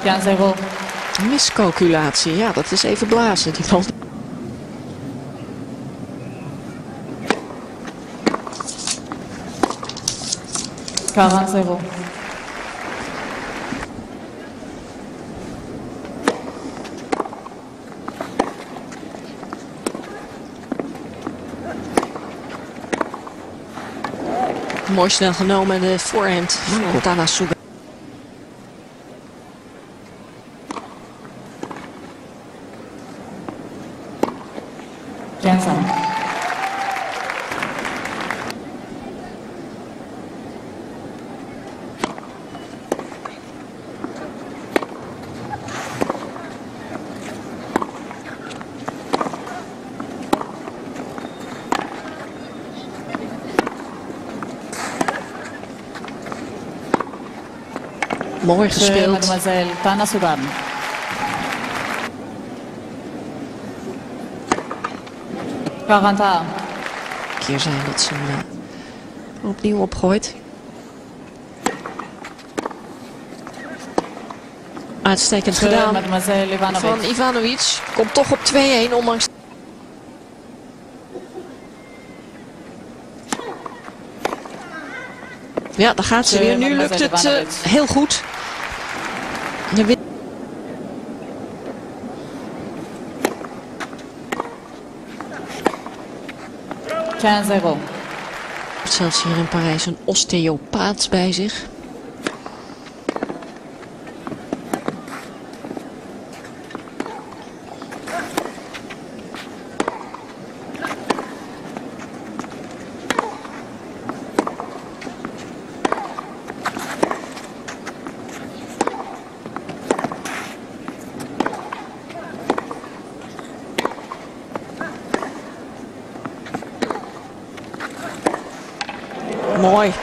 15-0. Miscalculatie, ja, dat is even blazen. Die bal. Quarante-0. Mooi snel genomen, de voorhand van Tanasuga. Jensen. Mooi gespeeld. Mademoiselle Tanasuga. Quaranta. Keer zijn dat ze hem opnieuw opgooit. Uitstekend gedaan Mademoiselle Ivanovic. van Ivanovic. Komt toch op 2-1 ondanks. Ja, daar gaat ze weer. Nu lukt het heel goed. De 15-0. zelfs hier in Parijs een osteopaat bij zich. Mooi.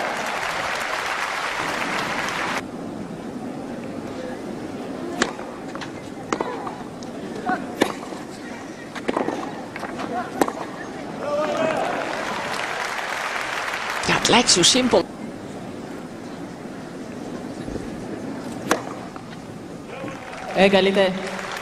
Ja, het lijkt zo simpel. Égalité.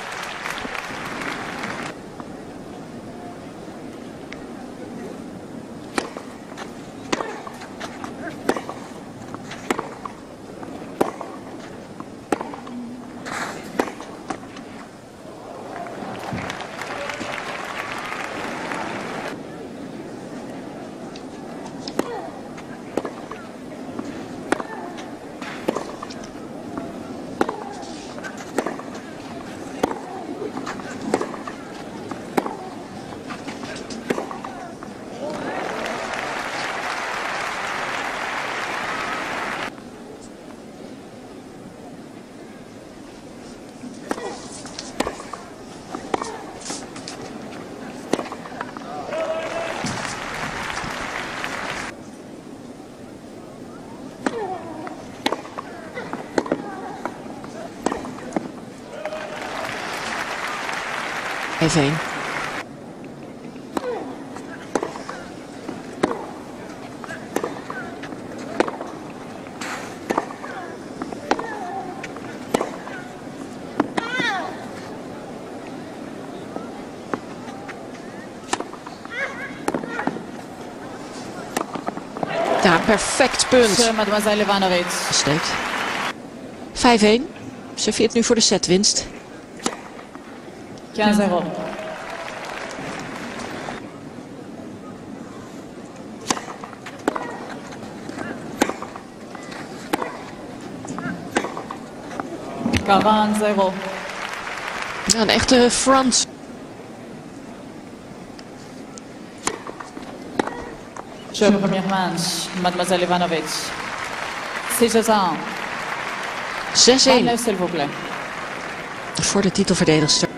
Even. Ja, perfect punt. Mademoiselle Ivanovic. Steekt. 5-1. Serveert nu voor de setwinst. 15-0. Ja, een echte front. Jeu première manche, Mademoiselle Ivanovic. 6-1. 6-1 s'il vous plaît. voor de titelverdedigster.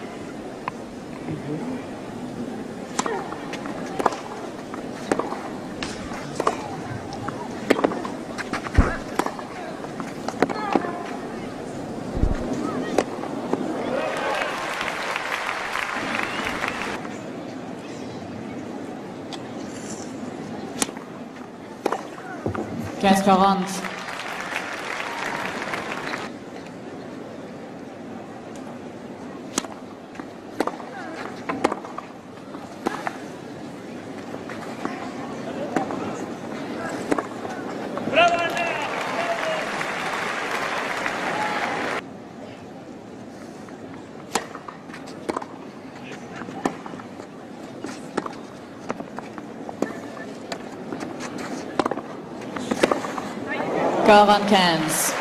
45.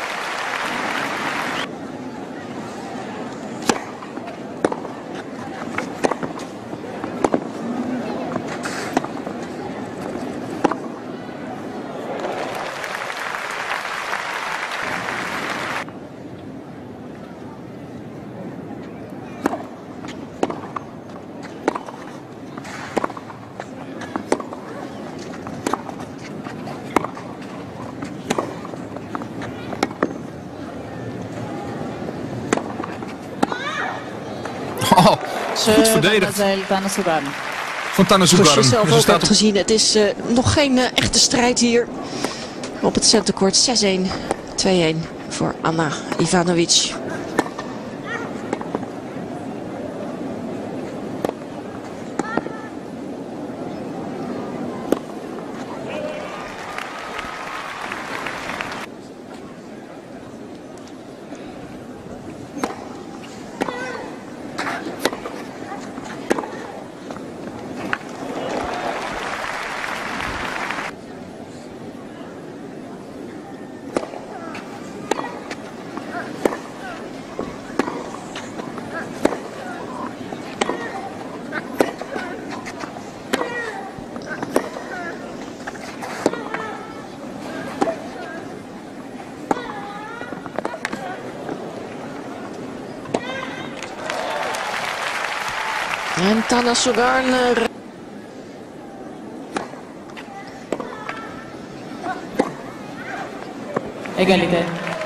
Oh, goed verdedigd van Tanasugarn. Zoals je zelf Dus er ook staat hebt op gezien, het is nog geen echte strijd hier op het centercourt. 6-1, 2-1 voor Ana Ivanovic. En Tanasugarn Égalité.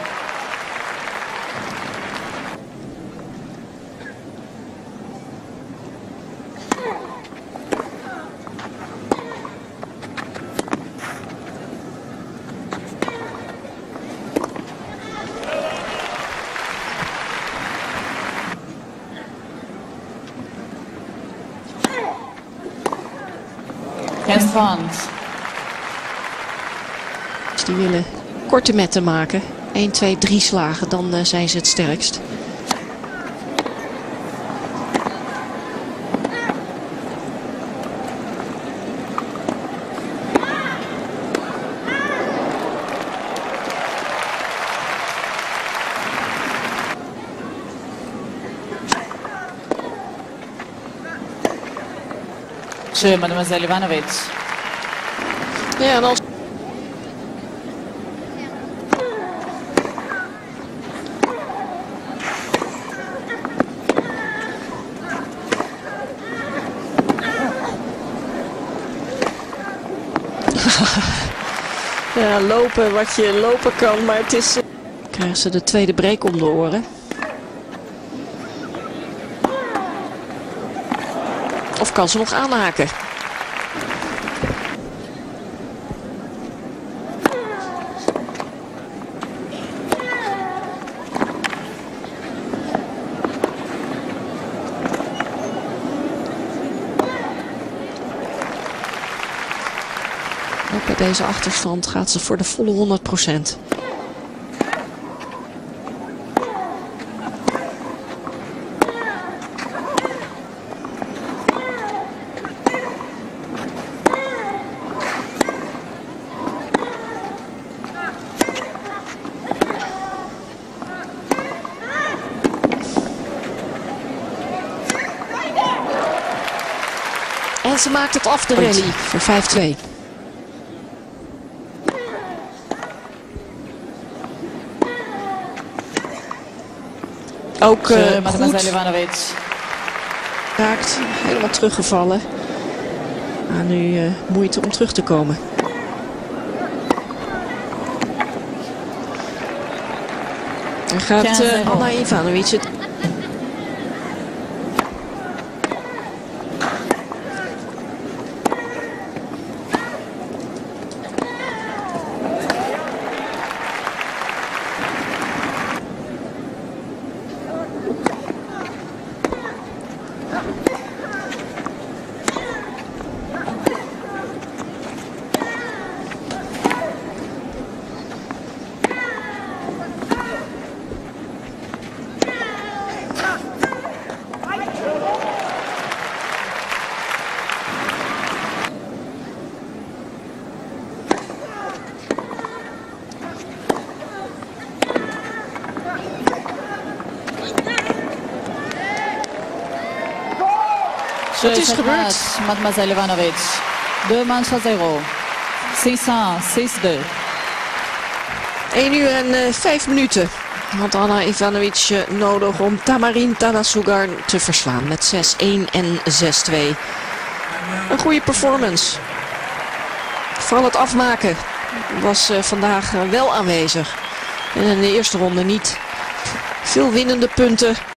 die willen korte metten maken. 1, 2, 3 slagen, dan zijn ze het sterkst. Mademoiselle Ivanovic. Ja, en als... ja, lopen wat je lopen kan, maar het is... Krijgen ze de tweede break om de oren. Of kan ze nog aanhaken? Ook bij deze achterstand gaat ze voor de volle 100%. En ze maakt het af, de rally, voor 5-2. Ook Mademoiselle Ivanovic. Raakt, helemaal teruggevallen. Maar nu moeite om terug te komen. Dan gaat Ana Ivanovic het... Het is gebeurd. Mademoiselle Ivanovic. 2 manches à 0. 6-1, 6-2. 1 uur en 5 minuten had Anna Ivanovic nodig om Tamarin Tanasugar te verslaan met 6-1 en 6-2. Een goede performance. Vooral het afmaken was vandaag wel aanwezig. En in de eerste ronde niet. Veel winnende punten.